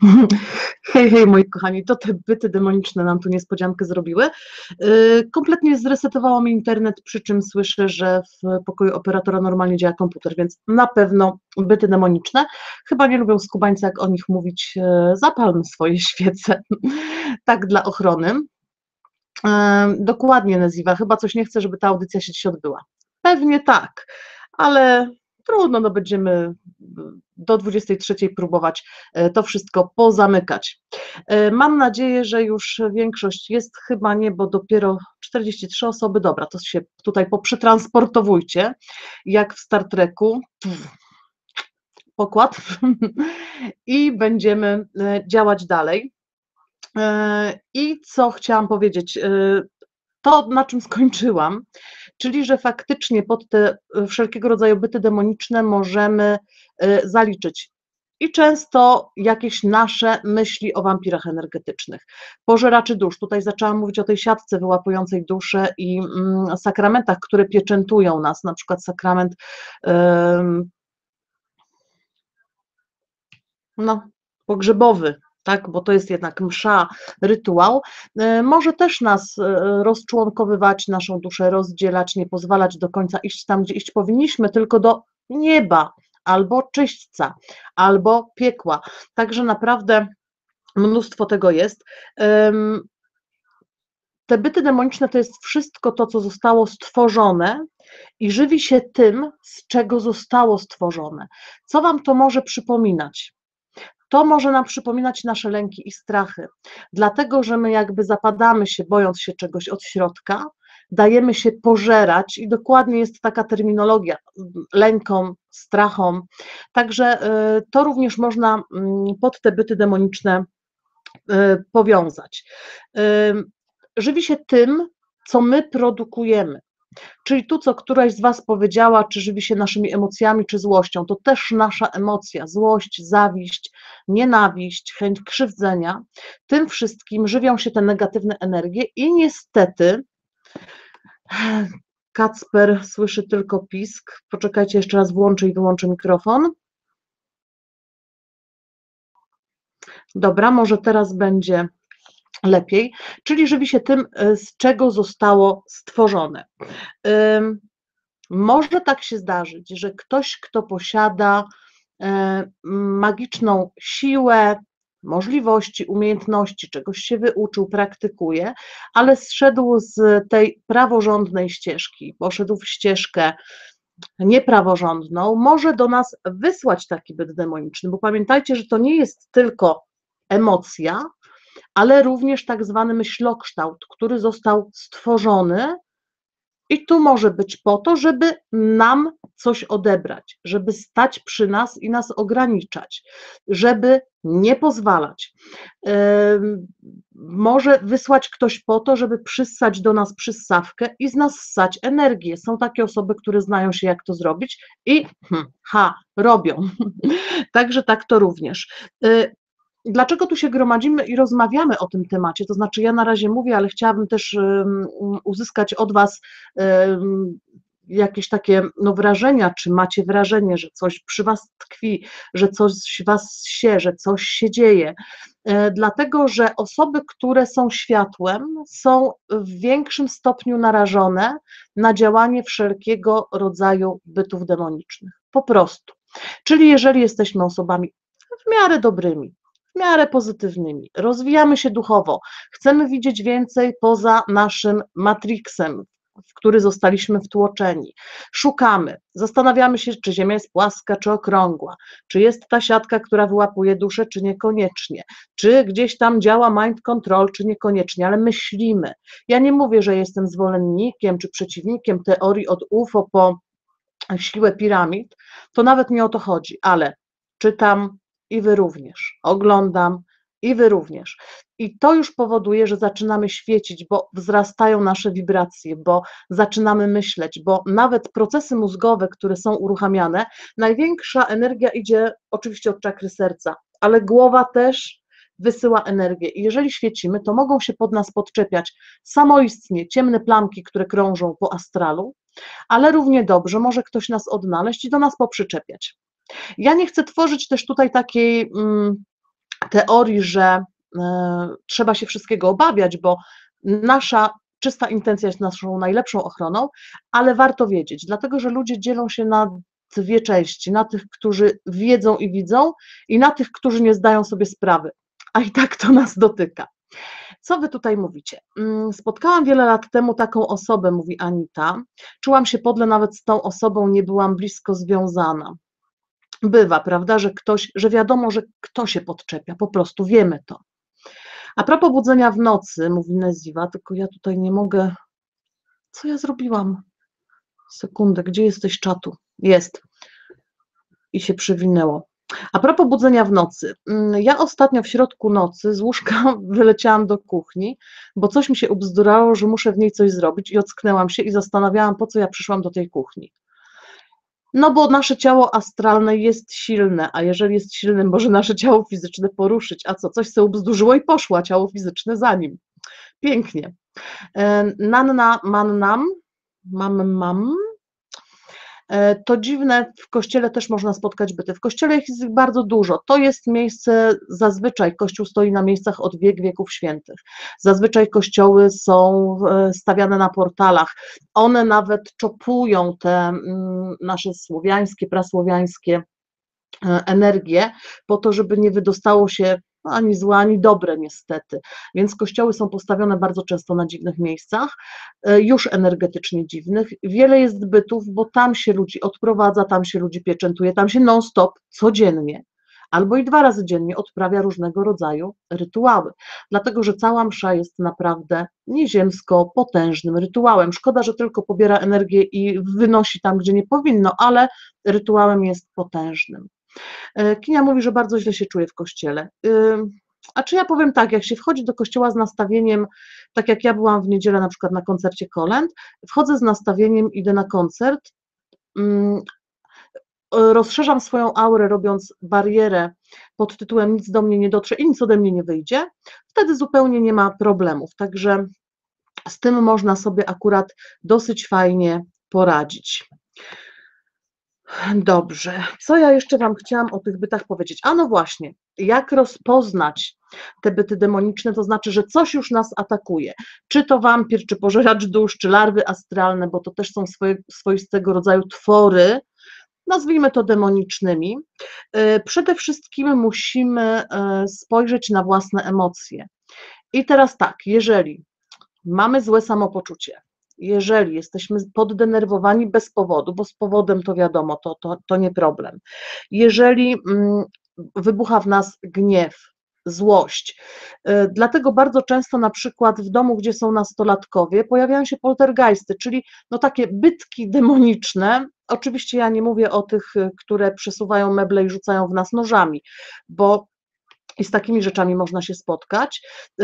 Hej, hej, moi kochani, to te byty demoniczne nam tu niespodziankę zrobiły. Kompletnie zresetowało mi internet, przy czym słyszę, że w pokoju operatora normalnie działa komputer, więc na pewno byty demoniczne. Chyba nie lubią skubańcy, jak o nich mówić, zapalmy swoje świece, tak dla ochrony. Dokładnie, Neziwa, chyba coś nie chce, żeby ta audycja się dziś odbyła. Pewnie tak, ale trudno, no będziemy do 23 próbować to wszystko pozamykać. Mam nadzieję, że już większość jest, chyba nie, bo dopiero 43 osoby, dobra, to się tutaj poprzetransportowujcie, jak w Star Treku, pokład i będziemy działać dalej. I co chciałam powiedzieć, to na czym skończyłam, czyli że faktycznie pod te wszelkiego rodzaju byty demoniczne możemy zaliczyć i często jakieś nasze myśli o wampirach energetycznych, pożeraczy dusz. Tutaj zaczęłam mówić o tej siatce wyłapującej duszę i sakramentach, które pieczętują nas, na przykład sakrament pogrzebowy, tak, bo to jest jednak msza, rytuał, może też nas rozczłonkowywać, naszą duszę rozdzielać, nie pozwalać do końca iść tam, gdzie iść powinniśmy, tylko do nieba, albo czyśćca, albo piekła. Także naprawdę mnóstwo tego jest. Te byty demoniczne to jest wszystko to, co zostało stworzone i żywi się tym, z czego zostało stworzone. Co wam to może przypominać? To może nam przypominać nasze lęki i strachy, dlatego że my jakby zapadamy się, bojąc się czegoś od środka, dajemy się pożerać i dokładnie jest taka terminologia, lękom, strachom, także to również można pod te byty demoniczne powiązać. Żywi się tym, co my produkujemy. Czyli tu, co któraś z was powiedziała, czy żywi się naszymi emocjami, czy złością, to też nasza emocja, złość, zawiść, nienawiść, chęć krzywdzenia, tym wszystkim żywią się te negatywne energie i niestety Kacper słyszy tylko pisk. Poczekajcie, jeszcze raz włączę i wyłączę mikrofon. Dobra, może teraz będzie lepiej, czyli żywi się tym, z czego zostało stworzone. Może tak się zdarzyć, że ktoś, kto posiada magiczną siłę, możliwości, umiejętności, czegoś się wyuczył, praktykuje, ale zszedł z tej praworządnej ścieżki, poszedł w ścieżkę niepraworządną, może do nas wysłać taki byt demoniczny, bo pamiętajcie, że to nie jest tylko emocja, ale również tak zwany myślokształt, który został stworzony i tu może być po to, żeby nam coś odebrać, żeby stać przy nas i nas ograniczać, żeby nie pozwalać. Może wysłać ktoś po to, żeby przyssać do nas przyssawkę i z nas ssać energię. Są takie osoby, które znają się, jak to zrobić i robią. Także tak to również. Dlaczego tu się gromadzimy i rozmawiamy o tym temacie? To znaczy, ja na razie mówię, ale chciałabym też uzyskać od was jakieś takie wrażenia, czy macie wrażenie, że coś przy was tkwi, że coś was się, że coś się dzieje. Dlatego, że osoby, które są światłem, są w większym stopniu narażone na działanie wszelkiego rodzaju bytów demonicznych. Po prostu. Czyli jeżeli jesteśmy osobami w miarę dobrymi, w miarę pozytywnymi, rozwijamy się duchowo, chcemy widzieć więcej poza naszym matrixem, w który zostaliśmy wtłoczeni, szukamy, zastanawiamy się, czy Ziemia jest płaska, czy okrągła, czy jest ta siatka, która wyłapuje duszę, czy niekoniecznie, czy gdzieś tam działa mind control, czy niekoniecznie, ale myślimy. Ja nie mówię, że jestem zwolennikiem, czy przeciwnikiem teorii od UFO po siłę piramid, to nawet nie o to chodzi, ale czytam, i wy również, oglądam i wy również. I to już powoduje, że zaczynamy świecić, bo wzrastają nasze wibracje, bo zaczynamy myśleć, bo nawet procesy mózgowe, które są uruchamiane, największa energia idzie oczywiście od czakry serca, ale głowa też wysyła energię i jeżeli świecimy, to mogą się pod nas podczepiać samoistnie ciemne plamki, które krążą po astralu, ale równie dobrze może ktoś nas odnaleźć i do nas poprzyczepiać. Ja nie chcę tworzyć też tutaj teorii, że trzeba się wszystkiego obawiać, bo nasza czysta intencja jest naszą najlepszą ochroną, ale warto wiedzieć, dlatego że ludzie dzielą się na dwie części, na tych, którzy wiedzą i widzą, i na tych, którzy nie zdają sobie sprawy, a i tak to nas dotyka. Co wy tutaj mówicie? Spotkałam wiele lat temu taką osobę, mówi Anita, czułam się podle, nawet z tą osobą nie byłam blisko związana. Bywa, prawda, że wiadomo, że kto się podczepia, po prostu wiemy to. A propos budzenia w nocy, mówi Neziwa, tylko ja tutaj nie mogę, co ja zrobiłam? Sekundę, gdzie jesteś, czatu? Jest. I się przewinęło. A propos budzenia w nocy. Ja ostatnio w środku nocy z łóżka wyleciałam do kuchni, bo coś mi się ubzdurało, że muszę w niej coś zrobić i ocknęłam się i zastanawiałam, po co ja przyszłam do tej kuchni. No bo nasze ciało astralne jest silne, a jeżeli jest silne, może nasze ciało fizyczne poruszyć, a co, coś sobie ubzdurzyło i poszło, a ciało fizyczne za nim. Pięknie. Nanna Mannam, mam, to dziwne, w kościele też można spotkać byty. W kościele ich jest bardzo dużo. To jest miejsce, zazwyczaj kościół stoi na miejscach od wieków świętych. Zazwyczaj kościoły są stawiane na portalach. One nawet czopują te nasze słowiańskie, prasłowiańskie energię, po to, żeby nie wydostało się ani złe, ani dobre niestety. Więc kościoły są postawione bardzo często na dziwnych miejscach, już energetycznie dziwnych. Wiele jest bytów, bo tam się ludzi odprowadza, tam się ludzi pieczętuje, tam się non-stop, codziennie, albo i 2 razy dziennie odprawia różnego rodzaju rytuały. Dlatego, że cała msza jest naprawdę nieziemsko potężnym rytuałem. Szkoda, że tylko pobiera energię i wynosi tam, gdzie nie powinno, ale rytuałem jest potężnym. Kinia mówi, że bardzo źle się czuje w kościele. A czy ja powiem tak, jak się wchodzi do kościoła z nastawieniem, tak jak ja byłam w niedzielę na przykład na koncercie kolęd, wchodzę z nastawieniem, idę na koncert, rozszerzam swoją aurę, robiąc barierę pod tytułem nic do mnie nie dotrze i nic ode mnie nie wyjdzie, wtedy zupełnie nie ma problemów, także z tym można sobie akurat dosyć fajnie poradzić. Dobrze, co ja jeszcze Wam chciałam o tych bytach powiedzieć? A no właśnie, jak rozpoznać te byty demoniczne, to znaczy, że coś już nas atakuje, czy to wampir, czy pożeracz dusz, czy larwy astralne, bo to też są swoistego rodzaju twory, nazwijmy to demonicznymi. Przede wszystkim musimy spojrzeć na własne emocje. I teraz tak, jeżeli mamy złe samopoczucie, jeżeli jesteśmy poddenerwowani bez powodu, bo z powodem to wiadomo, to nie problem, jeżeli wybucha w nas gniew, złość, dlatego bardzo często na przykład w domu, gdzie są nastolatkowie, pojawiają się poltergeisty, czyli no takie bytki demoniczne. Oczywiście ja nie mówię o tych, które przesuwają meble i rzucają w nas nożami, bo i z takimi rzeczami można się spotkać,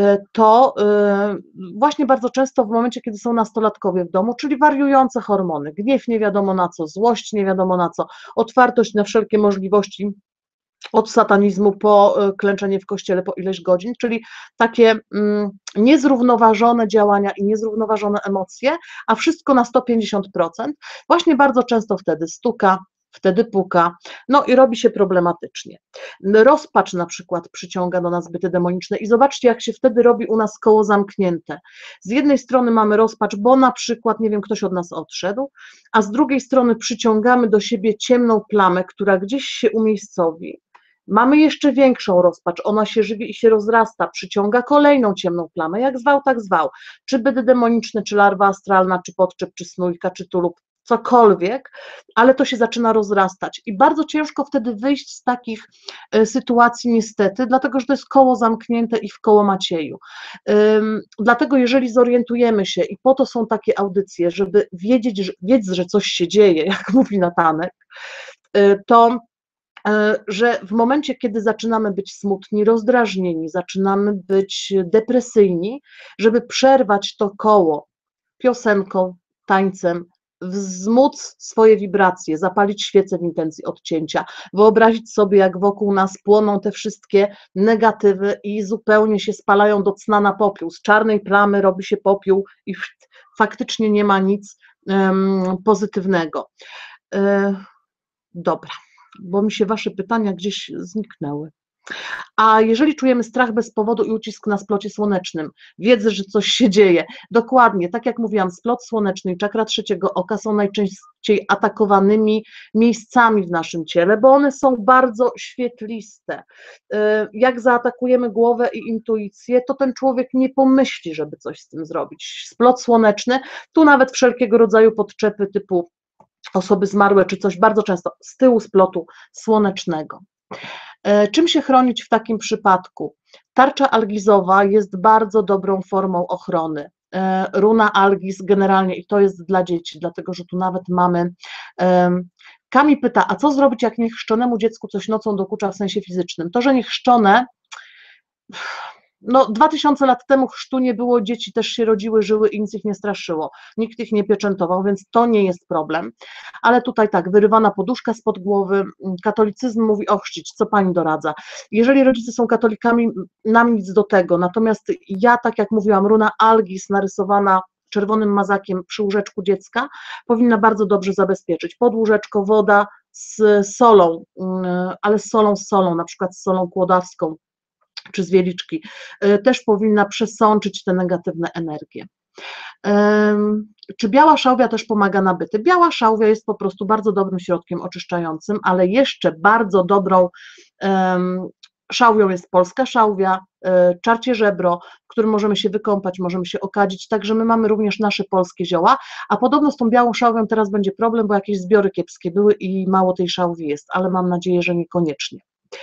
to właśnie bardzo często w momencie, kiedy są nastolatkowie w domu, czyli wariujące hormony, gniew nie wiadomo na co, złość nie wiadomo na co, otwartość na wszelkie możliwości, od satanizmu po klęczenie w kościele po ileś godzin, czyli takie niezrównoważone działania i niezrównoważone emocje, a wszystko na 150%, właśnie bardzo często wtedy stuka, wtedy puka, no i robi się problematycznie. Rozpacz na przykład przyciąga do nas byty demoniczne i zobaczcie, jak się wtedy robi u nas koło zamknięte. Z jednej strony mamy rozpacz, bo na przykład, nie wiem, ktoś od nas odszedł, a z drugiej strony przyciągamy do siebie ciemną plamę, która gdzieś się umiejscowi. Mamy jeszcze większą rozpacz, ona się żywi i się rozrasta, przyciąga kolejną ciemną plamę, jak zwał, tak zwał, czy byt demoniczny, czy larwa astralna, czy podczep, czy snójka, czy tulub, cokolwiek, ale to się zaczyna rozrastać i bardzo ciężko wtedy wyjść z takich sytuacji niestety, dlatego że to jest koło zamknięte i w koło Macieju. Dlatego jeżeli zorientujemy się i po to są takie audycje, żeby wiedzieć, że coś się dzieje, jak mówi Natanek, to że w momencie, kiedy zaczynamy być smutni, rozdrażnieni, zaczynamy być depresyjni, żeby przerwać to koło piosenką, tańcem, wzmóc swoje wibracje, zapalić świecę w intencji odcięcia, wyobrazić sobie, jak wokół nas płoną te wszystkie negatywy i zupełnie się spalają do cna na popiół. Z czarnej plamy robi się popiół i faktycznie nie ma nic pozytywnego. Dobra, bo mi się wasze pytania gdzieś zniknęły. A jeżeli czujemy strach bez powodu i ucisk na splocie słonecznym, wiedzę, że coś się dzieje, dokładnie, tak jak mówiłam, splot słoneczny i czakra trzeciego oka są najczęściej atakowanymi miejscami w naszym ciele, bo one są bardzo świetliste. Jak zaatakujemy głowę i intuicję, to ten człowiek nie pomyśli, żeby coś z tym zrobić. Splot słoneczny, tu nawet wszelkiego rodzaju podczepy typu osoby zmarłe czy coś, bardzo często z tyłu splotu słonecznego. Czym się chronić w takim przypadku? Tarcza algizowa jest bardzo dobrą formą ochrony. Runa algiz generalnie, i to jest dla dzieci, dlatego że tu nawet mamy. Kami pyta, a co zrobić, jak niechrzczonemu dziecku coś nocą dokucza w sensie fizycznym? To, że niechrzczone, no 2000 lat temu chrztu nie było, dzieci też się rodziły, żyły i nic ich nie straszyło, nikt ich nie pieczętował, więc to nie jest problem, ale tutaj tak, wyrywana poduszka spod głowy, katolicyzm mówi ochrzcić, co pani doradza? Jeżeli rodzice są katolikami, nam nic do tego, natomiast ja, tak jak mówiłam, runa algis narysowana czerwonym mazakiem przy łóżeczku dziecka powinna bardzo dobrze zabezpieczyć, pod łóżeczko woda z solą, ale z solą, na przykład z solą kłodawską, czy z wieliczki, też powinna przesączyć te negatywne energie. Czy biała szałwia też pomaga na byty? Biała szałwia jest po prostu bardzo dobrym środkiem oczyszczającym, ale jeszcze bardzo dobrą szałwią jest polska szałwia, czarcie żebro, w którym możemy się wykąpać, możemy się okadzić, także my mamy również nasze polskie zioła, a podobno z tą białą szałwią teraz będzie problem, bo jakieś zbiory kiepskie były i mało tej szałwi jest, ale mam nadzieję, że niekoniecznie.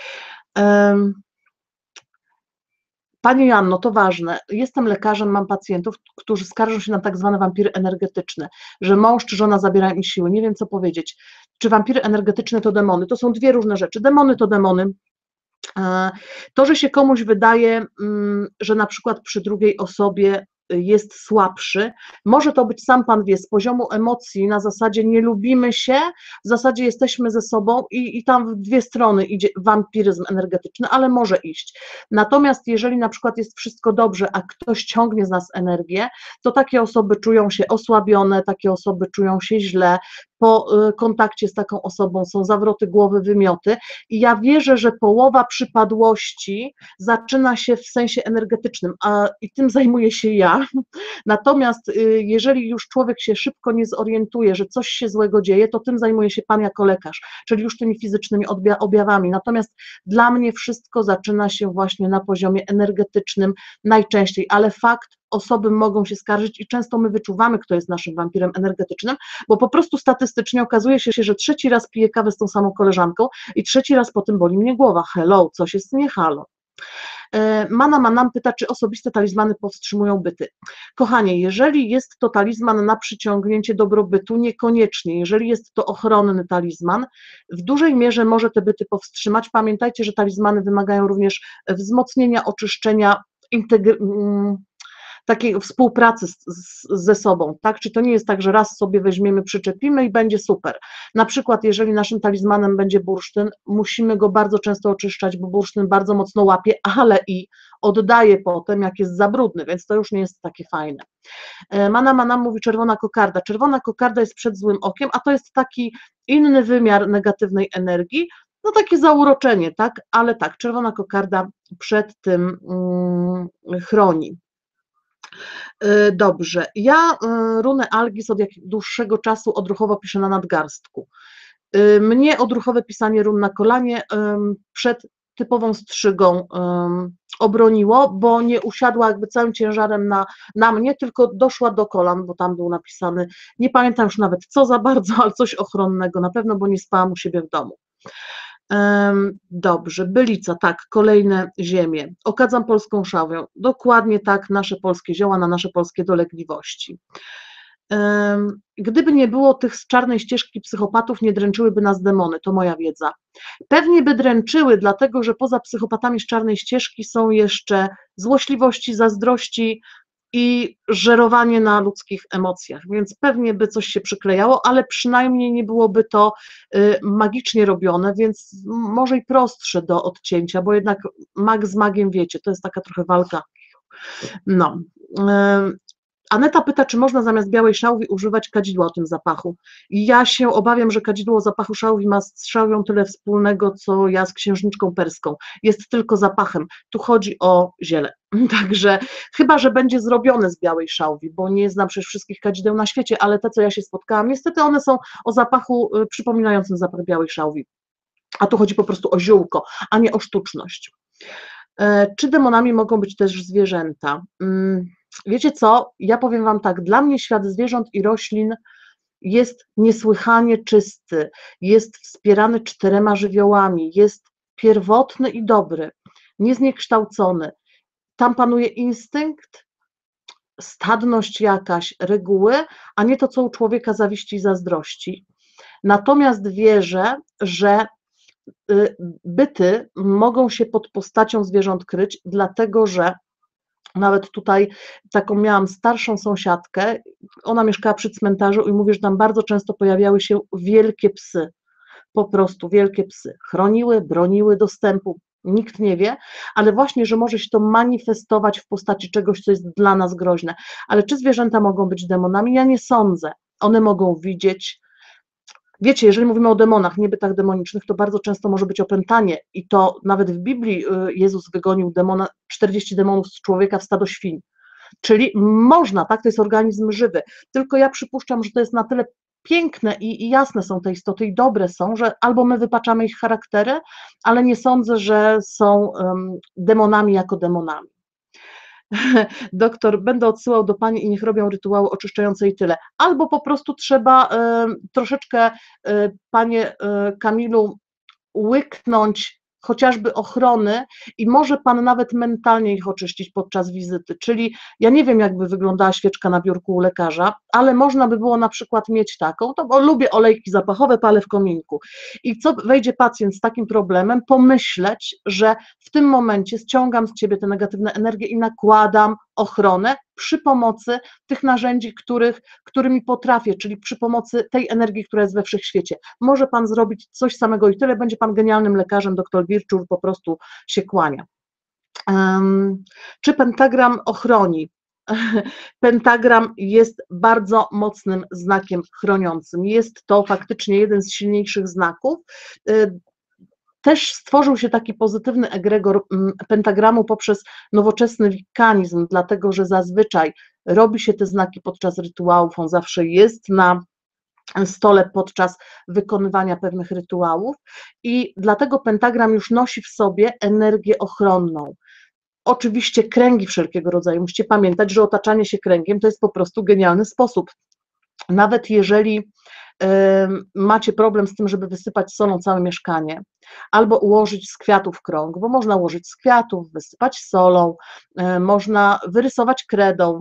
Pani Joanno, to ważne, jestem lekarzem, mam pacjentów, którzy skarżą się na tak zwane wampiry energetyczne, że mąż czy żona zabierają im siły, nie wiem co powiedzieć, czy wampiry energetyczne to demony, to są dwie różne rzeczy, demony to demony. To, że się komuś wydaje, że na przykład przy drugiej osobie jest słabszy, może to być, sam Pan wie, z poziomu emocji, na zasadzie nie lubimy się, w zasadzie jesteśmy ze sobą i tam w dwie strony idzie wampiryzm energetyczny, ale może iść. Natomiast jeżeli na przykład jest wszystko dobrze, a ktoś ciągnie z nas energię, to takie osoby czują się osłabione, takie osoby czują się źle, po kontakcie z taką osobą są zawroty głowy, wymioty i ja wierzę, że połowa przypadłości zaczyna się w sensie energetycznym, i tym zajmuję się ja. Natomiast jeżeli już człowiek się szybko nie zorientuje, że coś się złego dzieje, to tym zajmuje się Pan jako lekarz, czyli już tymi fizycznymi objawami. Natomiast dla mnie wszystko zaczyna się właśnie na poziomie energetycznym najczęściej, ale fakt, osoby mogą się skarżyć i często my wyczuwamy, kto jest naszym wampirem energetycznym, bo po prostu statystycznie okazuje się, że trzeci raz piję kawę z tą samą koleżanką i trzeci raz po tym boli mnie głowa. Hello, coś jest nie halo. Mana Manam pyta, czy osobiste talizmany powstrzymują byty. Kochanie, jeżeli jest to talizman na przyciągnięcie dobrobytu, niekoniecznie. Jeżeli jest to ochronny talizman, w dużej mierze może te byty powstrzymać. Pamiętajcie, że talizmany wymagają również wzmocnienia, oczyszczenia, takiej współpracy ze sobą, tak? Czy to nie jest tak, że raz sobie weźmiemy, przyczepimy i będzie super. Na przykład, jeżeli naszym talizmanem będzie bursztyn, musimy go bardzo często oczyszczać, bo bursztyn bardzo mocno łapie, ale i oddaje potem, jak jest za brudny, więc to już nie jest takie fajne. Mana mówi czerwona kokarda. Czerwona kokarda jest przed złym okiem, a to jest taki inny wymiar negatywnej energii, no takie zauroczenie, tak? Ale tak, czerwona kokarda przed tym chroni. Dobrze, ja runę algis od dłuższego czasu odruchowo piszę na nadgarstku. Mnie odruchowe pisanie run na kolanie przed typową strzygą obroniło, bo nie usiadła jakby całym ciężarem na mnie, tylko doszła do kolan, bo tam był napisany, nie pamiętam już nawet co za bardzo, ale coś ochronnego na pewno, bo nie spałam u siebie w domu. Dobrze, bylica, tak, kolejne ziemie. Okadzam polską szałwią. Dokładnie tak, nasze polskie zioła na nasze polskie dolegliwości. Gdyby nie było tych z czarnej ścieżki psychopatów, nie dręczyłyby nas demony, to moja wiedza. Pewnie by dręczyły, dlatego że poza psychopatami z czarnej ścieżki są jeszcze złośliwości, zazdrości i żerowanie na ludzkich emocjach, więc pewnie by coś się przyklejało, ale przynajmniej nie byłoby to magicznie robione, więc może i prostsze do odcięcia, bo jednak mag z magiem, wiecie, to jest taka trochę walka. No. Aneta pyta, czy można zamiast białej szałwi używać kadzidła o tym zapachu. I ja się obawiam, że kadzidło o zapachu szałwi ma z szałwią tyle wspólnego, co ja z księżniczką perską. Jest tylko zapachem. Tu chodzi o ziele. Także chyba, że będzie zrobione z białej szałwi, bo nie znam przecież wszystkich kadzideł na świecie, ale te, co ja się spotkałam, niestety one są o zapachu przypominającym zapach białej szałwi. A tu chodzi po prostu o ziółko, a nie o sztuczność. Czy demonami mogą być też zwierzęta? Wiecie co, ja powiem Wam tak, dla mnie świat zwierząt i roślin jest niesłychanie czysty, jest wspierany 4 żywiołami, jest pierwotny i dobry, niezniekształcony. Tam panuje instynkt, stadność jakaś, reguły, a nie to, co u człowieka zawiści i zazdrości. Natomiast wierzę, że byty mogą się pod postacią zwierząt kryć, dlatego że nawet tutaj taką miałam starszą sąsiadkę, ona mieszkała przy cmentarzu i mówi, że tam bardzo często pojawiały się wielkie psy, po prostu wielkie psy. Chroniły, broniły dostępu, nikt nie wie, ale właśnie, że może się to manifestować w postaci czegoś, co jest dla nas groźne. Ale czy zwierzęta mogą być demonami? Ja nie sądzę. One mogą widzieć. Wiecie, jeżeli mówimy o demonach, nie bytach demonicznych, to bardzo często może być opętanie i to nawet w Biblii Jezus wygonił 40 demonów z człowieka w stado świń. Czyli można, tak, to jest organizm żywy, tylko ja przypuszczam, że to jest na tyle piękne i jasne są te istoty i dobre są, że albo my wypaczamy ich charaktery, ale nie sądzę, że są demonami jako demonami. Doktor, będę odsyłał do Pani i niech robią rytuały oczyszczające i tyle. Albo po prostu trzeba troszeczkę, Panie Kamilu, łyknąć chociażby ochrony i może Pan nawet mentalnie ich oczyścić podczas wizyty, czyli ja nie wiem, jakby wyglądała świeczka na biurku u lekarza, ale można by było na przykład mieć taką, to bo lubię olejki zapachowe, palę w kominku i co wejdzie pacjent z takim problemem, pomyśleć, że w tym momencie ściągam z Ciebie te negatywne energie i nakładam ochronę przy pomocy tych narzędzi, którymi potrafię, czyli przy pomocy tej energii, która jest we wszechświecie. Może Pan zrobić coś samego i tyle, będzie Pan genialnym lekarzem, doktor Wirczur po prostu się kłania. Czy pentagram ochroni? Pentagram jest bardzo mocnym znakiem chroniącym. Jest to faktycznie jeden z silniejszych znaków. Też stworzył się taki pozytywny egregor pentagramu poprzez nowoczesny wikanizm, dlatego że zazwyczaj robi się te znaki podczas rytuałów, on zawsze jest na stole podczas wykonywania pewnych rytuałów i dlatego pentagram już nosi w sobie energię ochronną. Oczywiście kręgi wszelkiego rodzaju, musicie pamiętać, że otaczanie się kręgiem to jest po prostu genialny sposób. Nawet jeżeli macie problem z tym, żeby wysypać solą całe mieszkanie, albo ułożyć z kwiatów krąg, bo można ułożyć z kwiatów, wysypać solą, można wyrysować kredą,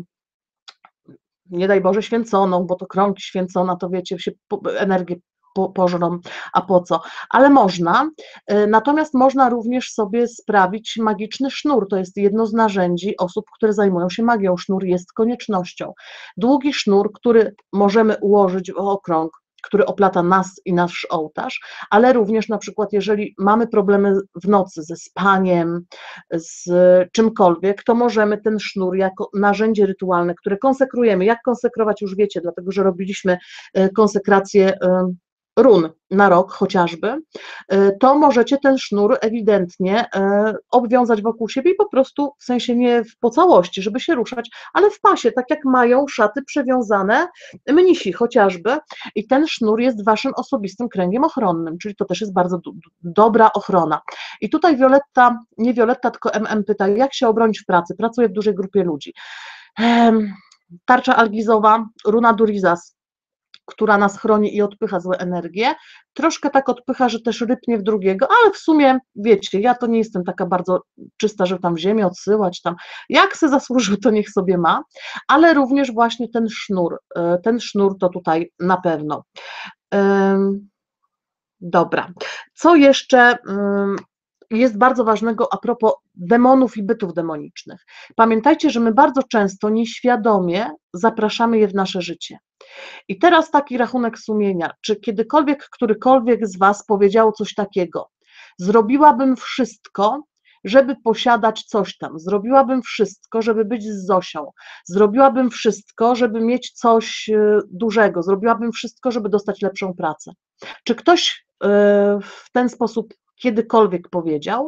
nie daj Boże święconą, bo to krąg święcona, to wiecie, się energię pożrą, a po co? Ale można, natomiast można również sobie sprawić magiczny sznur, to jest jedno z narzędzi osób, które zajmują się magią, sznur jest koniecznością. Długi sznur, który możemy ułożyć w okrąg, który oplata nas i nasz ołtarz, ale również na przykład jeżeli mamy problemy w nocy ze spaniem, z czymkolwiek, to możemy ten sznur jako narzędzie rytualne, które konsekrujemy, jak konsekrować już wiecie, dlatego że robiliśmy konsekrację run na rok chociażby, to możecie ten sznur ewidentnie obwiązać wokół siebie i po prostu, w sensie nie po całości, żeby się ruszać, ale w pasie, tak jak mają szaty przewiązane mnisi chociażby i ten sznur jest waszym osobistym kręgiem ochronnym, czyli to też jest bardzo dobra ochrona. I tutaj Violetta, nie Violetta, tylko MM pyta, jak się obronić w pracy? Pracuję w dużej grupie ludzi. Tarcza algizowa, runa Durizas, która nas chroni i odpycha złe energie, troszkę tak odpycha, że też rypnie w drugiego, ale w sumie, wiecie, ja to nie jestem taka bardzo czysta, żeby tam w ziemię odsyłać, tam, jak se zasłużył, to niech sobie ma, ale również właśnie ten sznur to tutaj na pewno. Dobra, co jeszcze jest bardzo ważnego a propos demonów i bytów demonicznych. Pamiętajcie, że my bardzo często nieświadomie zapraszamy je w nasze życie. I teraz taki rachunek sumienia, czy kiedykolwiek którykolwiek z Was powiedział coś takiego, zrobiłabym wszystko, żeby posiadać coś tam, zrobiłabym wszystko, żeby być z Zosią, zrobiłabym wszystko, żeby mieć coś dużego, zrobiłabym wszystko, żeby dostać lepszą pracę. Czy ktoś w ten sposób kiedykolwiek powiedział?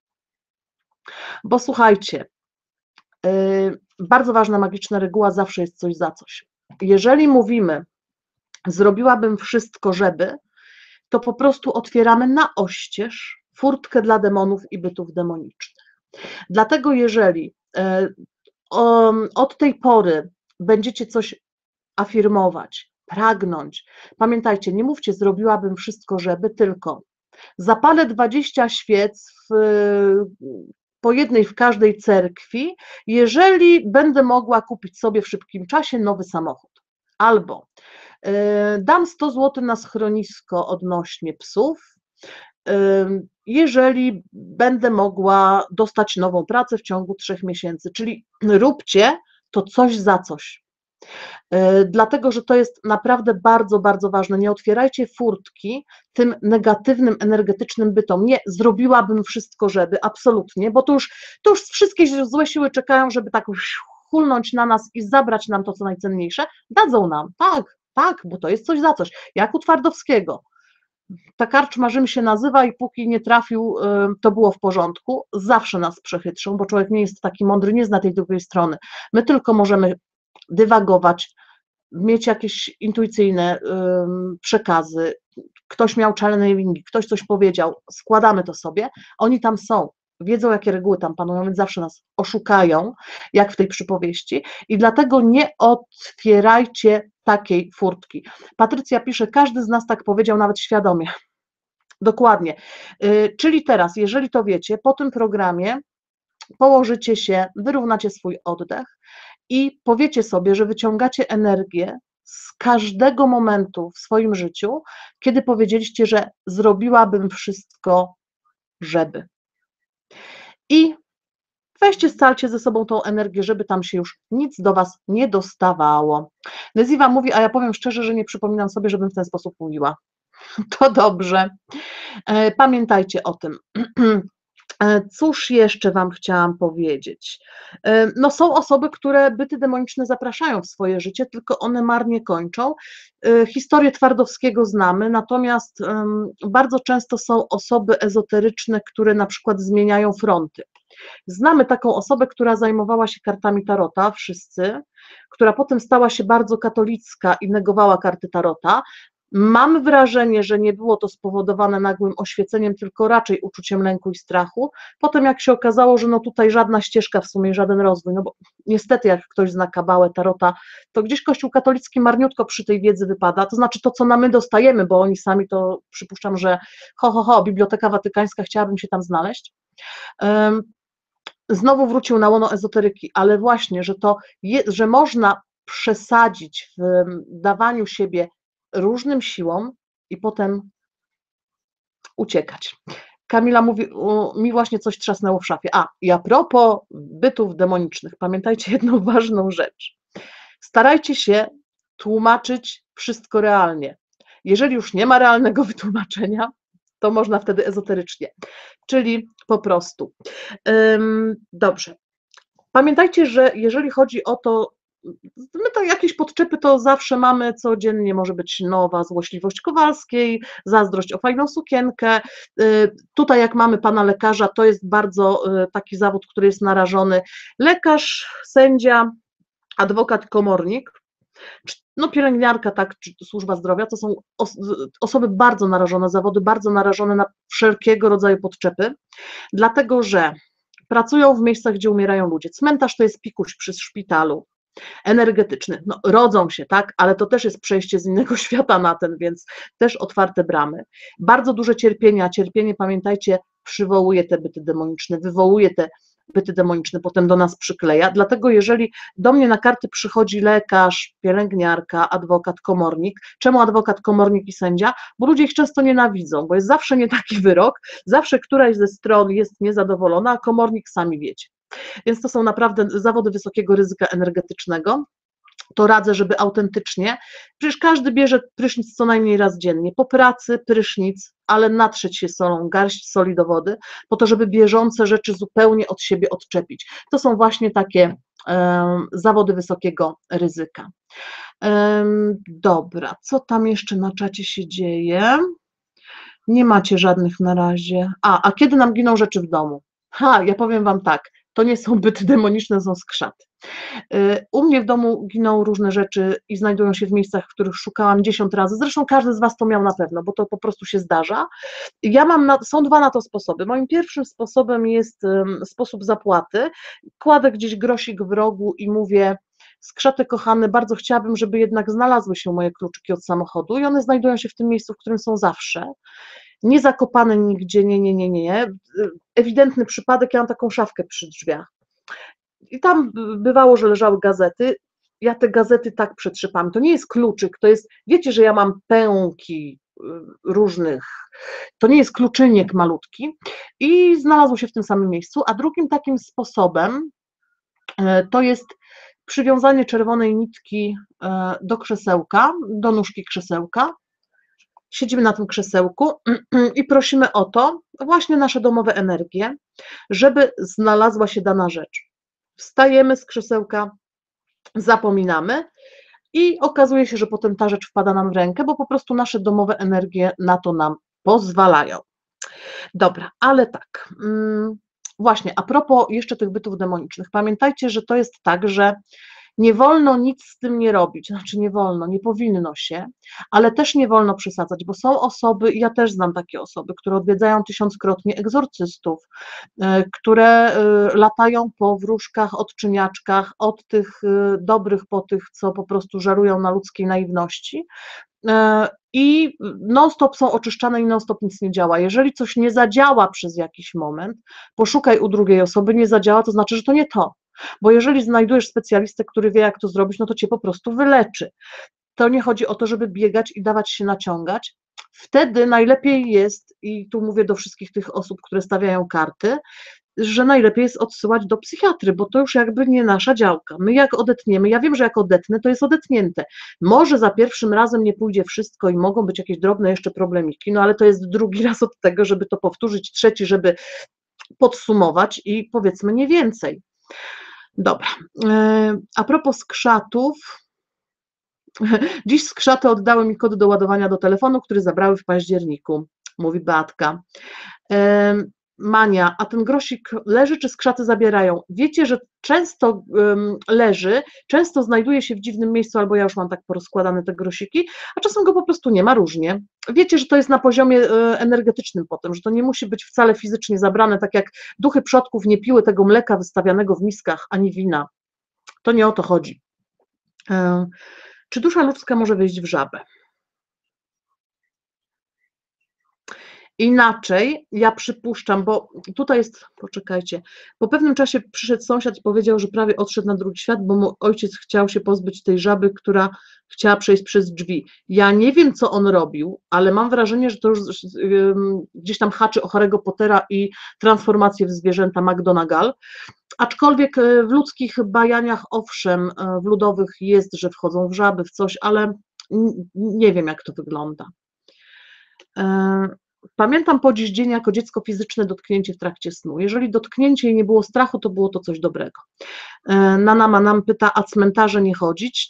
Bo słuchajcie, bardzo ważna magiczna reguła, zawsze jest coś za coś. Jeżeli mówimy, zrobiłabym wszystko, żeby, to po prostu otwieramy na oścież furtkę dla demonów i bytów demonicznych. Dlatego jeżeli od tej pory będziecie coś afirmować, pragnąć, pamiętajcie, nie mówcie, zrobiłabym wszystko, żeby, tylko zapalę 20 świec po jednej w każdej cerkwi, jeżeli będę mogła kupić sobie w szybkim czasie nowy samochód. Albo dam 100 zł na schronisko odnośnie psów, jeżeli będę mogła dostać nową pracę w ciągu 3 miesięcy. Czyli róbcie to coś za coś. Dlatego, że to jest naprawdę bardzo, bardzo ważne. Nie otwierajcie furtki tym negatywnym, energetycznym bytom. Nie, zrobiłabym wszystko, żeby, absolutnie, bo to już wszystkie złe siły czekają, żeby tak hulnąć na nas i zabrać nam to, co najcenniejsze. Dadzą nam, tak, bo to jest coś za coś. Jak u Twardowskiego. Ta karczma Rzym się nazywa i póki nie trafił, to było w porządku. Zawsze nas przechytrzą, bo człowiek nie jest taki mądry, nie zna tej drugiej strony. My tylko możemy dywagować, mieć jakieś intuicyjne przekazy, ktoś miał channelingi, ktoś coś powiedział, składamy to sobie, oni tam są, wiedzą, jakie reguły tam panują, więc zawsze nas oszukają, jak w tej przypowieści, i dlatego nie otwierajcie takiej furtki. Patrycja pisze, każdy z nas tak powiedział, nawet świadomie. Dokładnie. Czyli teraz, jeżeli to wiecie, po tym programie położycie się, wyrównacie swój oddech i powiecie sobie, że wyciągacie energię z każdego momentu w swoim życiu, kiedy powiedzieliście, że zrobiłabym wszystko, żeby. I weźcie, scalcie ze sobą tą energię, żeby tam się już nic do Was nie dostawało. Neziwa mówi, a ja powiem szczerze, że nie przypominam sobie, żebym w ten sposób mówiła. To dobrze. Pamiętajcie o tym. Cóż jeszcze Wam chciałam powiedzieć? No są osoby, które byty demoniczne zapraszają w swoje życie, tylko one marnie kończą. Historię Twardowskiego znamy, natomiast bardzo często są osoby ezoteryczne, które na przykład zmieniają fronty. Znamy taką osobę, która zajmowała się kartami tarota, wszyscy, która potem stała się bardzo katolicka i negowała karty tarota. Mam wrażenie, że nie było to spowodowane nagłym oświeceniem, tylko raczej uczuciem lęku i strachu. Potem jak się okazało, że no tutaj żadna ścieżka w sumie, żaden rozwój, no bo niestety jak ktoś zna kabałę, tarota, to gdzieś Kościół katolicki marniutko przy tej wiedzy wypada, to znaczy to, co my dostajemy, bo oni sami to przypuszczam, że Biblioteka Watykańska, chciałabym się tam znaleźć. Znowu wrócił na łono ezoteryki, ale właśnie, że można przesadzić w dawaniu siebie różnym siłom i potem uciekać. Kamila mówi, mi właśnie coś trzasnęło w szafie. I a propos bytów demonicznych, pamiętajcie jedną ważną rzecz. Starajcie się tłumaczyć wszystko realnie. Jeżeli już nie ma realnego wytłumaczenia, to można wtedy ezoterycznie, czyli po prostu. Dobrze. Pamiętajcie, że jeżeli chodzi o to, my to jakieś podczepy to zawsze mamy codziennie, może być nowa złośliwość Kowalskiej, zazdrość o fajną sukienkę. Tutaj jak mamy pana lekarza, to jest bardzo taki zawód, który jest narażony. Lekarz, sędzia, adwokat, komornik, no pielęgniarka, tak, czy służba zdrowia, to są osoby bardzo narażone, zawody bardzo narażone na wszelkiego rodzaju podczepy, dlatego że pracują w miejscach, gdzie umierają ludzie. Cmentarz to jest pikuś przy szpitalu energetyczny. No, rodzą się, tak, ale to też jest przejście z innego świata na ten, więc też otwarte bramy. Bardzo duże cierpienie, a cierpienie, pamiętajcie, przywołuje te byty demoniczne, wywołuje te byty demoniczne, potem do nas przykleja, dlatego jeżeli do mnie na karty przychodzi lekarz, pielęgniarka, adwokat, komornik, czemu adwokat, komornik i sędzia? Bo ludzie ich często nienawidzą, bo jest zawsze nie taki wyrok, zawsze któraś ze stron jest niezadowolona, a komornik sami wiecie. Więc to są naprawdę zawody wysokiego ryzyka energetycznego. to radzę, żeby autentycznie, przecież każdy bierze prysznic co najmniej raz dziennie, po pracy prysznic, ale natrzeć się solą, garść soli do wody, po to, żeby bieżące rzeczy zupełnie od siebie odczepić. To są właśnie takie zawody wysokiego ryzyka. Dobra, co tam jeszcze na czacie się dzieje? Nie macie żadnych na razie. A kiedy nam giną rzeczy w domu? Ja powiem Wam tak, to nie są byty demoniczne, są skrzaty. U mnie w domu giną różne rzeczy i znajdują się w miejscach, w których szukałam 10 razy. Zresztą każdy z Was to miał na pewno, bo to po prostu się zdarza. Są dwa na to sposoby. Moim pierwszym sposobem jest sposób zapłaty. Kładę gdzieś grosik w rogu i mówię: skrzaty kochane, bardzo chciałabym, żeby jednak znalazły się moje kluczyki od samochodu i one znajdują się w tym miejscu, w którym są zawsze. Nie zakopane nigdzie, nie. Ewidentny przypadek, ja mam taką szafkę przy drzwiach. I tam bywało, że leżały gazety. Ja te gazety tak przetrzepam. To nie jest kluczyk, to jest, wiecie, że ja mam pęki różnych, to nie jest kluczyniek malutki i znalazło się w tym samym miejscu. A drugim takim sposobem to jest przywiązanie czerwonej nitki do krzesełka, do nóżki krzesełka. Siedzimy na tym krzesełku i prosimy o to, właśnie nasze domowe energie, żeby znalazła się dana rzecz. Wstajemy z krzesełka, zapominamy i okazuje się, że potem ta rzecz wpada nam w rękę, bo po prostu nasze domowe energie na to nam pozwalają. Dobra, ale tak, właśnie a propos jeszcze tych bytów demonicznych, pamiętajcie, że to jest tak, że nie wolno nic z tym nie robić, znaczy nie wolno, nie powinno się, ale też nie wolno przesadzać, bo są osoby, ja też znam takie osoby, które odwiedzają 1000-krotnie egzorcystów, które latają po wróżkach, odczyniaczkach, od tych dobrych po tych, co po prostu żerują na ludzkiej naiwności i non-stop są oczyszczane i non-stop nic nie działa. Jeżeli coś nie zadziała przez jakiś moment, poszukaj u drugiej osoby, nie zadziała, to znaczy, że to nie to. Bo jeżeli znajdujesz specjalistę, który wie, jak to zrobić, no to cię po prostu wyleczy. To nie chodzi o to, żeby biegać i dawać się naciągać. Wtedy najlepiej jest, i tu mówię do wszystkich tych osób, które stawiają karty, że najlepiej jest odsyłać do psychiatry, bo to już jakby nie nasza działka. My jak odetniemy, ja wiem, że jak odetnę, to jest odetnięte. Może za pierwszym razem nie pójdzie wszystko i mogą być jakieś drobne jeszcze problemiki, no ale to jest drugi raz od tego, żeby to powtórzyć, trzeci, żeby podsumować i powiedzmy nie więcej. Dobra, a propos skrzatów, dziś skrzaty oddały mi kod do ładowania do telefonu, który zabrały w październiku, mówi Beatka. Mania, a ten grosik leży, czy skrzaty zabierają? Wiecie, że często leży, często znajduje się w dziwnym miejscu, albo ja już mam tak porozkładane te grosiki, a czasem go po prostu nie ma, różnie. Wiecie, że to jest na poziomie energetycznym potem, że to nie musi być wcale fizycznie zabrane, tak jak duchy przodków nie piły tego mleka wystawianego w miskach, ani wina. To nie o to chodzi. Czy dusza ludzka może wejść w żabę? Inaczej, ja przypuszczam, bo tutaj jest, poczekajcie, po pewnym czasie przyszedł sąsiad i powiedział, że prawie odszedł na drugi świat, bo mój ojciec chciał się pozbyć tej żaby, która chciała przejść przez drzwi. Ja nie wiem, co on robił, ale mam wrażenie, że to już gdzieś tam haczy o Harry'ego Pottera i transformację w zwierzęta McGonagall, aczkolwiek w ludzkich bajaniach, owszem, w ludowych jest, że wchodzą w żaby, w coś, ale nie wiem, jak to wygląda. Pamiętam po dziś dzień jako dziecko fizyczne dotknięcie w trakcie snu. Jeżeli dotknięcie i nie było strachu, to było to coś dobrego. Nana nam pyta, a cmentarze nie chodzić?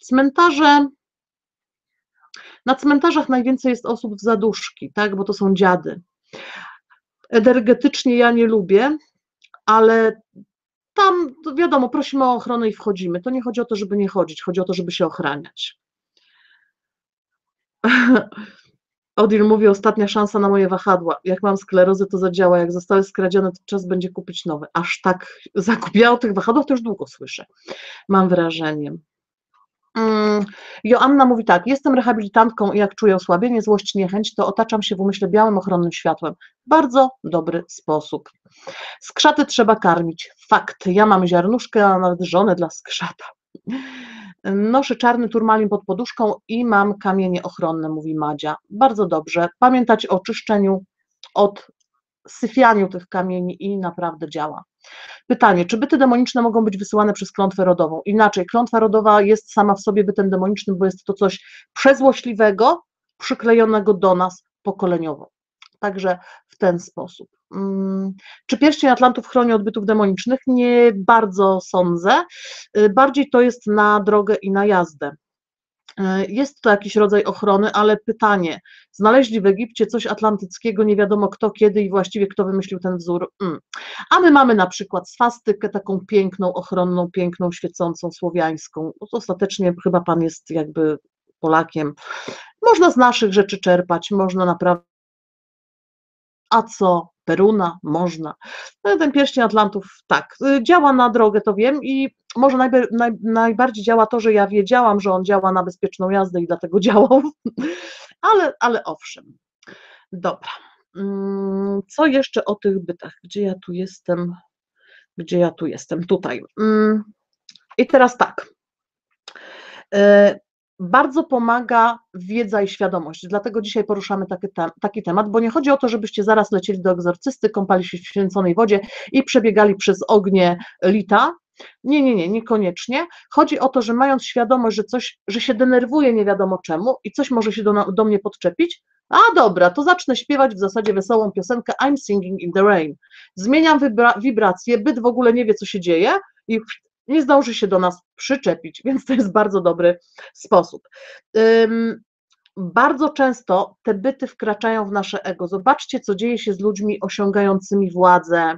Na cmentarzach najwięcej jest osób w zaduszki, tak, bo to są dziady. Energetycznie ja nie lubię, ale tam wiadomo, prosimy o ochronę i wchodzimy. To nie chodzi o to, żeby nie chodzić, chodzi o to, żeby się ochraniać. Odil mówi, ostatnia szansa na moje wahadła. Jak mam sklerozę, to zadziała. Jak zostały skradzione, to czas będzie kupić nowe. Aż tak zakupiła o tych wahadłach, to już długo słyszę. Mam wrażenie. Joanna mówi tak, jestem rehabilitantką i jak czuję osłabienie, złość, niechęć, to otaczam się w umyśle białym ochronnym światłem. Bardzo dobry sposób. Skrzaty trzeba karmić. Fakt. Ja mam ziarnuszkę, a nawet żonę dla skrzata. Noszę czarny turmalin pod poduszką i mam kamienie ochronne, mówi Madzia. Bardzo dobrze. Pamiętać o czyszczeniu, odsyfianiu tych kamieni i naprawdę działa. Pytanie, czy byty demoniczne mogą być wysyłane przez klątwę rodową? Inaczej, klątwa rodowa jest sama w sobie bytem demonicznym, bo jest to coś przezłośliwego, przyklejonego do nas pokoleniowo. Także w ten sposób. Czy pierścień Atlantów chroni od bytów demonicznych? Nie bardzo sądzę. Bardziej to jest na drogę i na jazdę. Jest to jakiś rodzaj ochrony, ale pytanie, znaleźli w Egipcie coś atlantyckiego, nie wiadomo kto, kiedy i właściwie kto wymyślił ten wzór. A my mamy na przykład swastykę, taką piękną, ochronną, piękną, świecącą, słowiańską. Ostatecznie chyba pan jest jakby Polakiem. Można z naszych rzeczy czerpać, można naprawdę. A co? Peruna? Można. No, ten pierścień Atlantów, tak, działa na drogę, to wiem i może najbardziej działa to, że ja wiedziałam, że on działa na bezpieczną jazdę i dlatego działał, ale owszem. Dobra. Co jeszcze o tych bytach? Gdzie ja tu jestem? Gdzie ja tu jestem? Tutaj. I teraz tak. Bardzo pomaga wiedza i świadomość, dlatego dzisiaj poruszamy taki temat, bo nie chodzi o to, żebyście zaraz lecieli do egzorcysty, kąpali się w święconej wodzie i przebiegali przez ognie lita. Nie, niekoniecznie. Chodzi o to, że mając świadomość, że się denerwuje nie wiadomo czemu i coś może się do mnie podczepić, a dobra, to zacznę śpiewać w zasadzie wesołą piosenkę I'm singing in the rain. Zmieniam wibrację, byt w ogóle nie wie, co się dzieje i nie zdąży się do nas przyczepić, więc to jest bardzo dobry sposób. Bardzo często te byty wkraczają w nasze ego. Zobaczcie, co dzieje się z ludźmi osiągającymi władzę,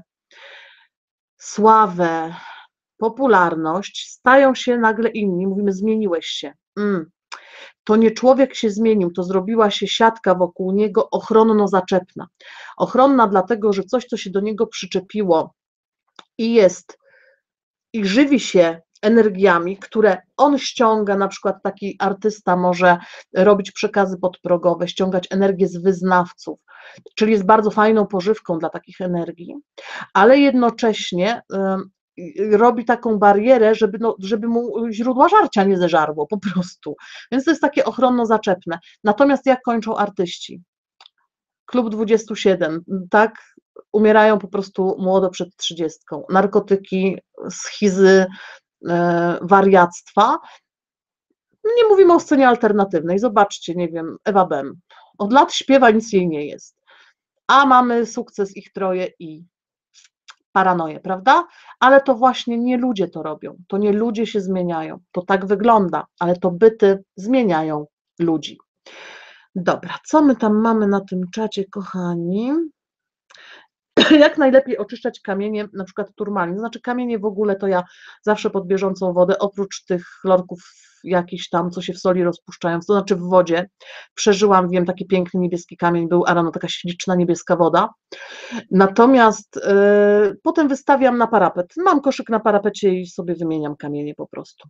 sławę, popularność, stają się nagle inni, mówimy, zmieniłeś się. To nie człowiek się zmienił, to zrobiła się siatka wokół niego ochronno-zaczepna. Ochronna dlatego, że coś, co się do niego przyczepiło i żywi się energiami, które on ściąga, na przykład taki artysta może robić przekazy podprogowe, ściągać energię z wyznawców, czyli jest bardzo fajną pożywką dla takich energii, ale jednocześnie robi taką barierę, żeby mu źródła żarcia nie zeżarło po prostu, więc to jest takie ochronno-zaczepne. Natomiast jak kończą artyści? Klub 27, tak? Umierają po prostu młodo przed 30. Narkotyki, schizy, wariactwa. Nie mówimy o scenie alternatywnej. Zobaczcie, nie wiem, Ewa Bem. Od lat śpiewa, nic jej nie jest. A mamy sukces ich troje i paranoję, prawda? Ale to właśnie nie ludzie to robią. To nie ludzie się zmieniają. To tak wygląda, ale to byty zmieniają ludzi. Dobra, co my tam mamy na tym czacie, kochani? Jak najlepiej oczyszczać kamienie, na przykład turmalin, znaczy kamienie w ogóle to ja zawsze pod bieżącą wodę, oprócz tych chlorków jakichś tam, co się w soli rozpuszczają, to znaczy w wodzie, przeżyłam, wiem, taki piękny niebieski kamień był, a rano taka śliczna niebieska woda, natomiast potem wystawiam na parapet, mam koszyk na parapecie i sobie wymieniam kamienie po prostu.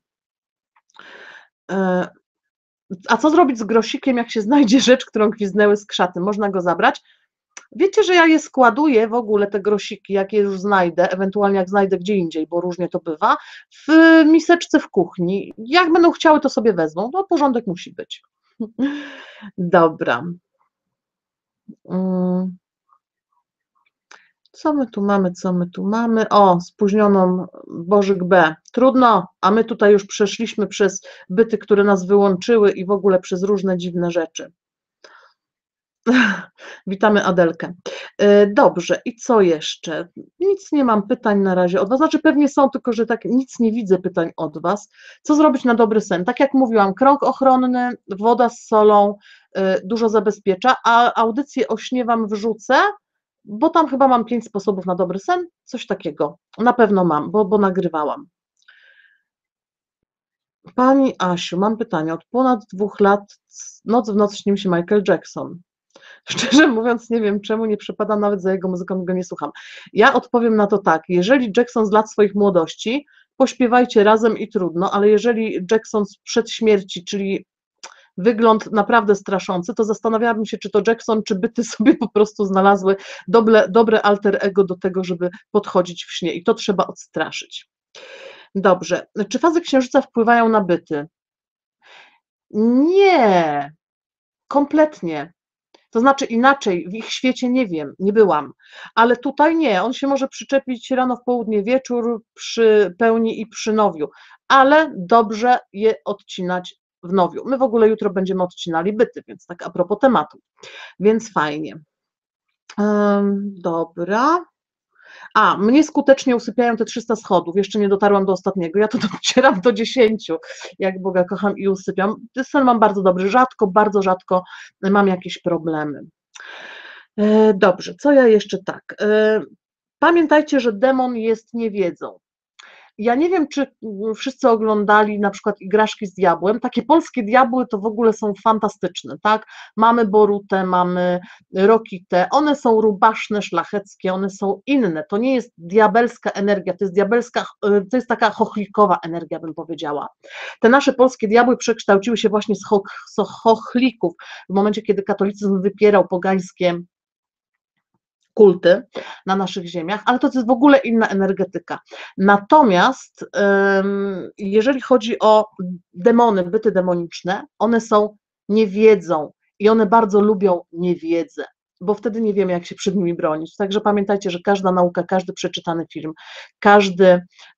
A co zrobić z grosikiem, jak się znajdzie rzecz, którą gwizdnęły skrzaty, można go zabrać? Wiecie, że ja je składuję w ogóle, te grosiki, jak je już znajdę, ewentualnie jak znajdę gdzie indziej, bo różnie to bywa, w miseczce w kuchni. Jak będą chciały, to sobie wezmą. No, porządek musi być. Dobra. Co my tu mamy? O, spóźnioną Bożyk B. Trudno, a my tutaj już przeszliśmy przez byty, które nas wyłączyły i w ogóle przez różne dziwne rzeczy. Witamy Adelkę. Dobrze, i co jeszcze? Nic nie mam pytań na razie od Was, znaczy pewnie są, tylko że tak nic nie widzę pytań od Was. Co zrobić na dobry sen? Tak jak mówiłam, krąg ochronny, woda z solą dużo zabezpiecza, a audycję o śnie Wam wrzucę, bo tam chyba mam 5 sposobów na dobry sen, coś takiego. Na pewno mam, bo nagrywałam. Pani Asiu, mam pytanie. Od ponad 2 lat noc w noc śni mi się Michael Jackson. Szczerze mówiąc, nie wiem czemu, nie przepadam nawet za jego muzyką, go nie słucham. Ja odpowiem na to tak, jeżeli Jackson z lat swoich młodości, pośpiewajcie razem i trudno, ale jeżeli Jackson sprzed śmierci, czyli wygląd naprawdę straszący, to zastanawiałabym się, czy to Jackson, czy byty sobie po prostu znalazły dobre alter ego do tego, żeby podchodzić w śnie i to trzeba odstraszyć. Dobrze, czy fazy księżyca wpływają na byty? Nie, kompletnie. To znaczy inaczej, w ich świecie nie wiem, nie byłam, ale tutaj nie, on się może przyczepić rano, w południe, wieczór, przy pełni i przy nowiu, ale dobrze je odcinać w nowiu. My w ogóle jutro będziemy odcinali byty, więc tak a propos tematu, więc fajnie. Dobra. Mnie skutecznie usypiają te 300 schodów, jeszcze nie dotarłam do ostatniego, ja to docieram do 10, jak Boga kocham i usypiam. Sen mam bardzo dobry, bardzo rzadko mam jakieś problemy. Dobrze, co ja jeszcze tak. Pamiętajcie, że demon jest niewiedzą. Ja nie wiem, czy wszyscy oglądali na przykład Igraszki z diabłem. Takie polskie diabły to w ogóle są fantastyczne, tak? Mamy Borutę, mamy Rokitę, one są rubaszne, szlacheckie, one są inne. To nie jest diabelska energia, to jest taka chochlikowa energia, bym powiedziała. Te nasze polskie diabły przekształciły się właśnie z chochlików w momencie, kiedy katolicyzm wypierał pogańskie kulty na naszych ziemiach, ale to jest w ogóle inna energetyka. Natomiast jeżeli chodzi o demony, byty demoniczne, one są niewiedzą i one bardzo lubią niewiedzę, bo wtedy nie wiemy, jak się przed nimi bronić. Także pamiętajcie, że każda nauka, każdy przeczytany film, każdy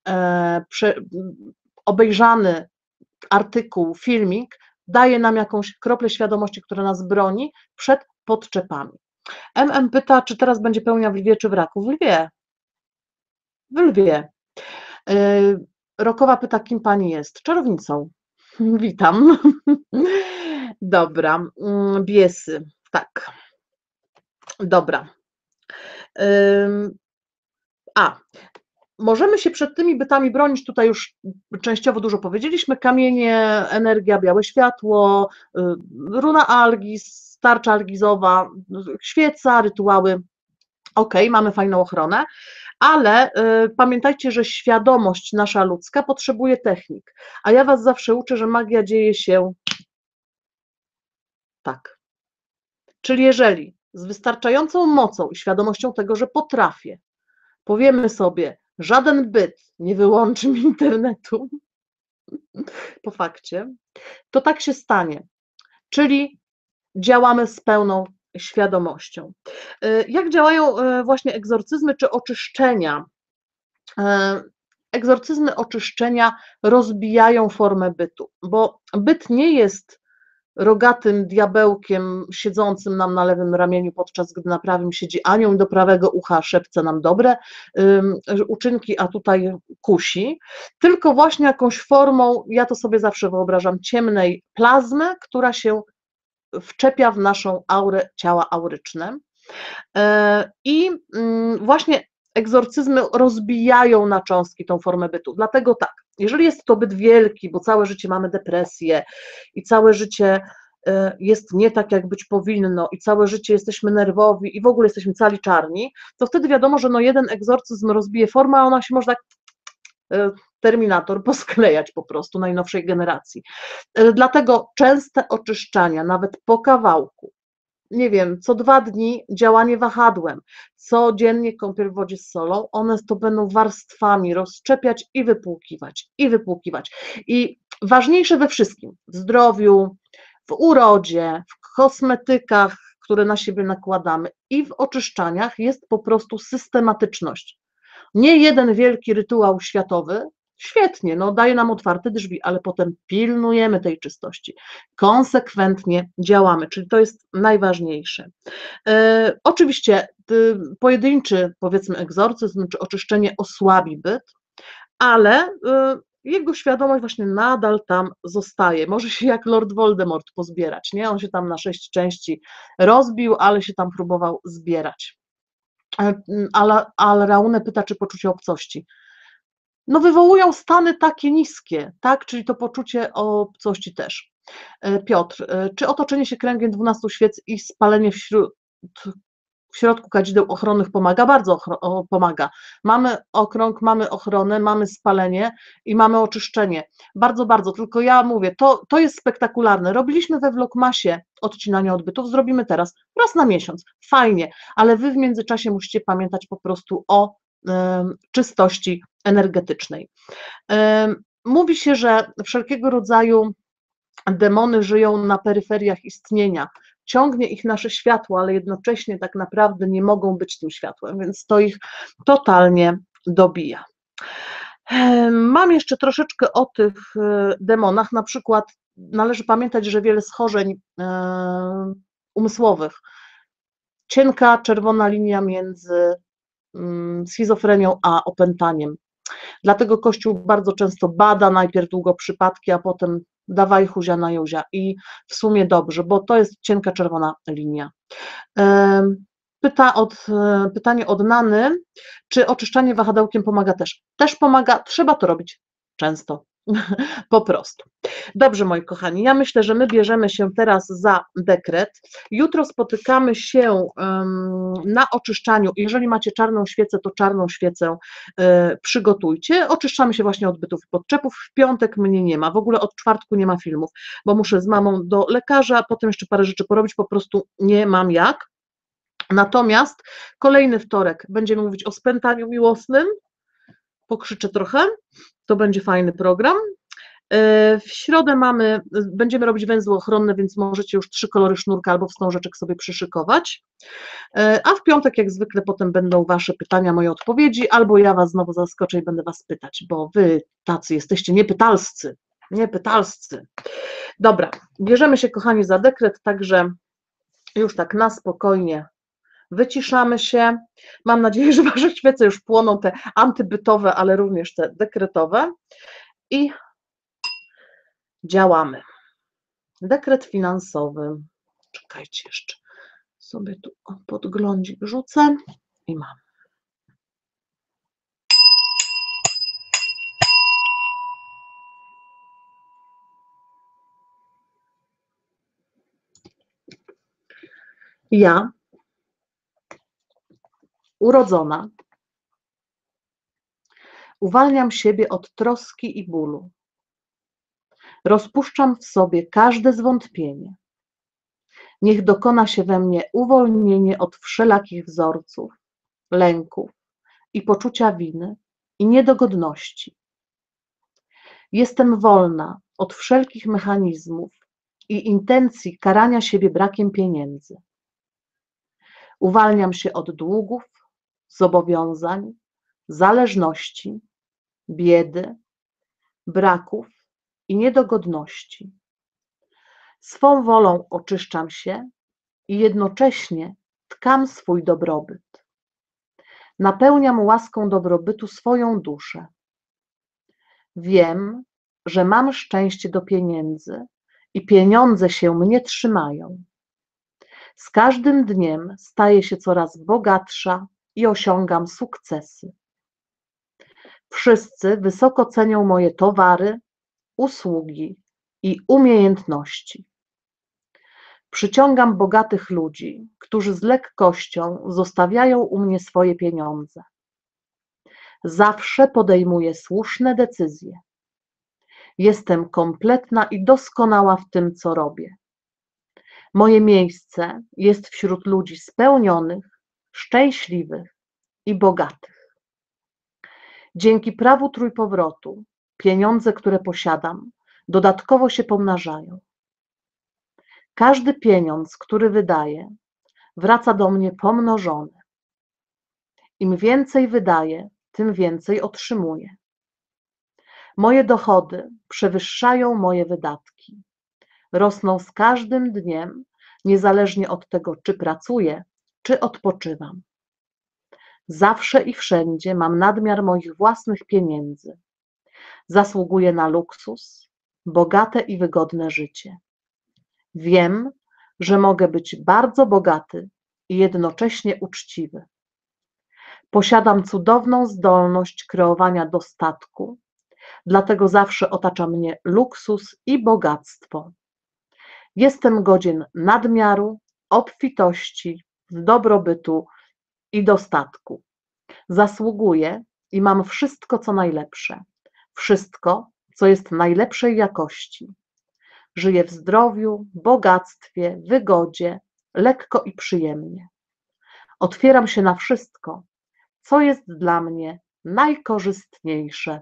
obejrzany artykuł, filmik daje nam jakąś kroplę świadomości, która nas broni przed podczepami. MM pyta, czy teraz będzie pełnia w Lwie, czy w Raku? W Lwie. W Lwie. Rokowa pyta, kim pani jest? Czarownicą. Witam. Dobra. Biesy. Tak. Dobra. Możemy się przed tymi bytami bronić, tutaj już częściowo dużo powiedzieliśmy, kamienie, energia, białe światło, runa algis, tarcza algizowa, świeca, rytuały, mamy fajną ochronę, ale pamiętajcie, że świadomość nasza ludzka potrzebuje technik, a ja was zawsze uczę, że magia dzieje się tak. Czyli jeżeli z wystarczającą mocą i świadomością tego, że potrafię, powiemy sobie, żaden byt nie wyłączy mi internetu, po fakcie, to tak się stanie. Czyli działamy z pełną świadomością. Jak działają właśnie egzorcyzmy czy oczyszczenia? Egzorcyzmy, oczyszczenia rozbijają formę bytu, bo byt nie jest rogatym diabełkiem siedzącym nam na lewym ramieniu, podczas gdy na prawym siedzi anioł i do prawego ucha szepce nam dobre uczynki, a tutaj kusi, tylko właśnie jakąś formą, ja to sobie zawsze wyobrażam, ciemnej plazmy, która się wczepia w naszą aurę, ciała auryczne. I właśnie egzorcyzmy rozbijają na cząstki tą formę bytu. Dlatego tak, jeżeli jest to byt wielki, bo całe życie mamy depresję i całe życie jest nie tak, jak być powinno i całe życie jesteśmy nerwowi i w ogóle jesteśmy cali czarni, to wtedy wiadomo, że jeden egzorcyzm rozbije formę, a ona się może tak Terminator posklejać po prostu najnowszej generacji. Dlatego częste oczyszczania, nawet po kawałku, nie wiem, co 2 dni działanie wahadłem, codziennie kąpiel w wodzie z solą, one to będą warstwami rozszczepiać i wypłukiwać, i wypłukiwać. I ważniejsze we wszystkim, w zdrowiu, w urodzie, w kosmetykach, które na siebie nakładamy i w oczyszczaniach jest po prostu systematyczność. Nie jeden wielki rytuał światowy, świetnie, daje nam otwarte drzwi, ale potem pilnujemy tej czystości, konsekwentnie działamy, czyli to jest najważniejsze. Oczywiście pojedynczy, powiedzmy, egzorcyzm czy oczyszczenie osłabi byt, ale jego świadomość właśnie nadal tam zostaje. Może się jak Lord Voldemort pozbierać, nie? On się tam na 6 części rozbił, ale się tam próbował zbierać. Ale Raunę pyta, czy poczucie obcości. Wywołują stany takie niskie, tak? Czyli to poczucie obcości też. Piotr, czy otoczenie się kręgiem 12 świec i spalenie w środku kadzideł ochronnych pomaga? Bardzo pomaga. Mamy okrąg, mamy ochronę, mamy spalenie i mamy oczyszczenie. Bardzo, bardzo, tylko ja mówię, to jest spektakularne. Robiliśmy we Vlogmasie odcinanie odbytów, zrobimy teraz raz na miesiąc. Fajnie, ale wy w międzyczasie musicie pamiętać po prostu o czystości energetycznej. Mówi się, że wszelkiego rodzaju demony żyją na peryferiach istnienia, ciągnie ich nasze światło, ale jednocześnie tak naprawdę nie mogą być tym światłem, więc to ich totalnie dobija. Mam jeszcze troszeczkę o tych demonach, na przykład należy pamiętać, że wiele schorzeń umysłowych, cienka czerwona linia między schizofrenią a opętaniem. Dlatego Kościół bardzo często bada najpierw długo przypadki, a potem dawaj huzia na józia i w sumie dobrze, bo to jest cienka czerwona linia. Pytanie od Nany, czy oczyszczanie wahadełkiem pomaga też? Też pomaga, trzeba to robić często, po prostu. Dobrze, moi kochani, ja myślę, że my bierzemy się teraz za dekret. Jutro spotykamy się na oczyszczaniu. Jeżeli macie czarną świecę, to czarną świecę przygotujcie. Oczyszczamy się właśnie od bytów i podczepów. W piątek mnie nie ma, w ogóle od czwartku nie ma filmów, bo muszę z mamą do lekarza, potem jeszcze parę rzeczy porobić, po prostu nie mam jak. Natomiast kolejny wtorek będziemy mówić o spętaniu miłosnym. Pokrzyczę trochę, to będzie fajny program. W środę będziemy robić węzły ochronne, więc możecie już 3 kolory sznurka albo wstążeczek sobie przyszykować. A w piątek jak zwykle potem będą Wasze pytania, moje odpowiedzi, albo ja Was znowu zaskoczę i będę Was pytać, bo Wy tacy jesteście niepytalscy. Niepytalscy. Dobra, bierzemy się, kochani, za dekret, także już tak na spokojnie wyciszamy się. Mam nadzieję, że Wasze świece już płoną, te antybytowe, ale również te dekretowe. I działamy. Dekret finansowy. Czekajcie, jeszcze sobie tu podglądzik rzucę i mam. Ja, urodzona, uwalniam siebie od troski i bólu. Rozpuszczam w sobie każde zwątpienie. Niech dokona się we mnie uwolnienie od wszelakich wzorców, lęków i poczucia winy i niedogodności. Jestem wolna od wszelkich mechanizmów i intencji karania siebie brakiem pieniędzy. Uwalniam się od długów, zobowiązań, zależności, biedy, braków i niedogodności. Swą wolą oczyszczam się i jednocześnie tkam swój dobrobyt. Napełniam łaską dobrobytu swoją duszę. Wiem, że mam szczęście do pieniędzy i pieniądze się mnie trzymają. Z każdym dniem staję się coraz bogatsza i osiągam sukcesy. Wszyscy wysoko cenią moje towary, usługi i umiejętności. Przyciągam bogatych ludzi, którzy z lekkością zostawiają u mnie swoje pieniądze. Zawsze podejmuję słuszne decyzje. Jestem kompletna i doskonała w tym, co robię. Moje miejsce jest wśród ludzi spełnionych, szczęśliwych i bogatych. Dzięki prawu trójpowrotu pieniądze, które posiadam, dodatkowo się pomnażają. Każdy pieniądz, który wydaję, wraca do mnie pomnożony. Im więcej wydaję, tym więcej otrzymuję. Moje dochody przewyższają moje wydatki. Rosną z każdym dniem, niezależnie od tego, czy pracuję, czy odpoczywam. Zawsze i wszędzie mam nadmiar moich własnych pieniędzy. Zasługuję na luksus, bogate i wygodne życie. Wiem, że mogę być bardzo bogaty i jednocześnie uczciwy. Posiadam cudowną zdolność kreowania dostatku, dlatego zawsze otacza mnie luksus i bogactwo. Jestem godzien nadmiaru, obfitości, dobrobytu i dostatku. Zasługuję i mam wszystko, co najlepsze. Wszystko, co jest najlepszej jakości. Żyję w zdrowiu, bogactwie, wygodzie, lekko i przyjemnie. Otwieram się na wszystko, co jest dla mnie najkorzystniejsze.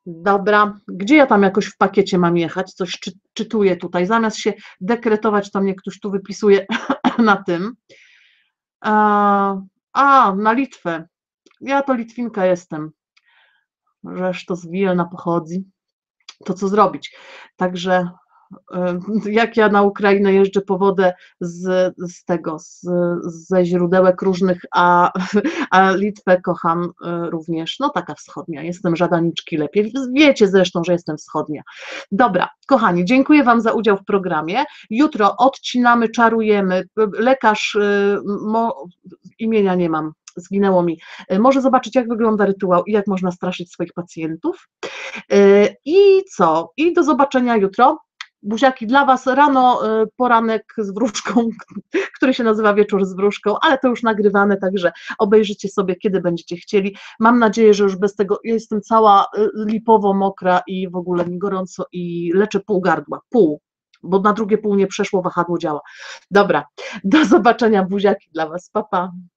Dobra, gdzie ja tam jakoś w pakiecie mam jechać? Coś czytuję tutaj. Zamiast się dekretować, to mnie ktoś tu wypisuje na tym. Na Litwę. Ja to Litwinka jestem. Żeż to z Wilna pochodzi. To co zrobić? Także jak ja na Ukrainę jeżdżę po wodę ze źródełek różnych, a Litwę kocham również, no taka wschodnia, jestem żadaniczki lepiej, wiecie zresztą, że jestem wschodnia. Dobra, kochani, dziękuję Wam za udział w programie, jutro odcinamy, czarujemy, lekarz, imienia nie mam, zginęło mi, może zobaczyć jak wygląda rytuał i jak można straszyć swoich pacjentów. I co? I do zobaczenia jutro. Buziaki dla Was, rano poranek z wróżką, który się nazywa Wieczór z wróżką, ale to już nagrywane, także obejrzycie sobie, kiedy będziecie chcieli. Mam nadzieję, że już bez tego, ja jestem cała lipowo mokra i w ogóle mi gorąco i leczę pół gardła, bo na drugie pół nie przeszło, wahadło działa. Dobra, do zobaczenia, buziaki dla Was, pa, pa.